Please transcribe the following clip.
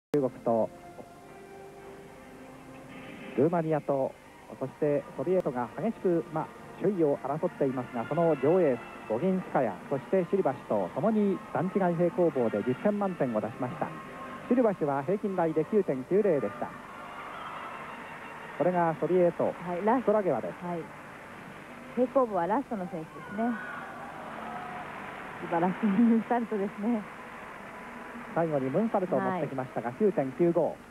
中国とルーマニアと、そしてソビエトが激しく、首位を争っていますが、その両エースボギンスカヤ、そしてシルバシとともに段違い平行棒で10点満点を出しました。シルバシは平均台で 9.90 でした。これがソビエト、ストラゲワです。 平行棒はラストの選手ですね。素晴らしいムーンサルトですね。 最後にムーンサルトを持ってきましたが 9.95。